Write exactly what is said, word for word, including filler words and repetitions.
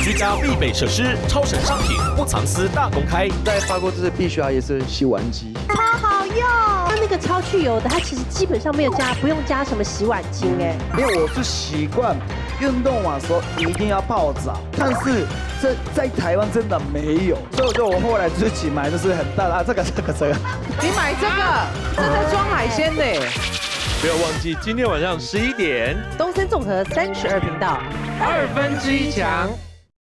居家必备设施，超神商品不藏私大公开。 在法国这是必须要也是洗碗机， 超好用。它那个超去油的，它其实基本上没有加，不用加什么洗碗精哎。 因为我是习惯运动完的时候一定要泡澡，但是这在台湾真的没有，所以我就我后来自己买的是很大的啊，这个这个这个。 你买这个，这在装海鲜呢。 不要忘记今天晚上十一点， 东森综合三十二频道， 二分之一强。